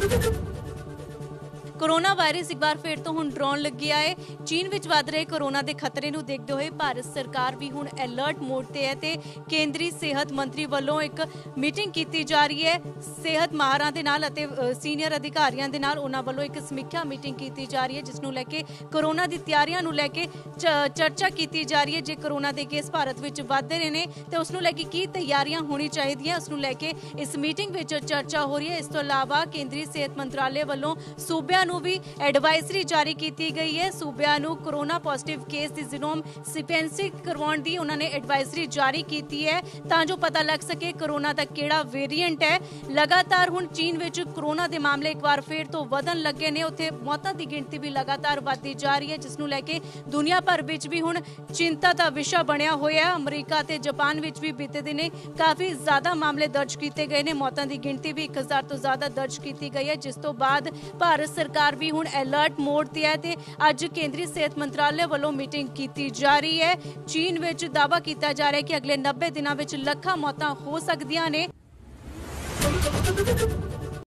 Corona virus एक बार फिर तो हुण डराउण लग्गिया है। चीन विच वध रहे कोरोना के खतरे नूं देखते हुए भारत सरकार भी हुण अलर्ट मोड ते है ते केंद्रीय सेहत मंत्री वालों एक मीटिंग की जा रही है। सेहत माहरां दे नाल अते सीनियर अधिकारियों के नाल उन्हां वालों एक समीक्षा मीटिंग की जा रही है, जिसनूं लैके कोरोना की तैयारियां नूं लैके चर्चा की जा रही है। जे कोरोना के केस भारत विच वधदे रहे ने ते उसनूं लैके की तैयारियां होनी चाहिए, उसनूं लैके इस मीटिंग विच चर्चा हो रही है। इस तों इलावा केंद्रीय सेहत मंत्रालय वालों सूबियां नूं भी एडवाइजरी जारी की गई है। सूबियां नूं कोरोना पॉजिटिव केस की जीनोम सीक्वेंसिंग करवाउण दी उन्होंने एडवाइजरी जारी की है, तां जो पता लग सके कोरोना का किहड़ा वेरिएंट है। लगातार हुण चीन विच कोरोना के मामले एक बार फिर तो वधन लगे ने, उत्थे मौतां की गिणती भी लगातार वधदी जा रही है, जिसनूं लैके दुनिया भर विच भी हुण चिंता का विषय बनिया होया। अमरीका ते जापान विच भी बीते दिने काफ़ी ज़्यादा मामले दर्ज किए गए ने, मौतां की गिणती भी 1000 तो ज़्यादा दर्ज की गई है, जिस तो बाद भारत सरकार भी हुण अलर्ट मोड ते है ते अज केंद्रीय सेहत मंत्रालय वालों मीटिंग की जा रही है। चीन विच दावा किया जा रहा है कि अगले 90 दिनों विच लाखां मौतां हो सकदियां ने।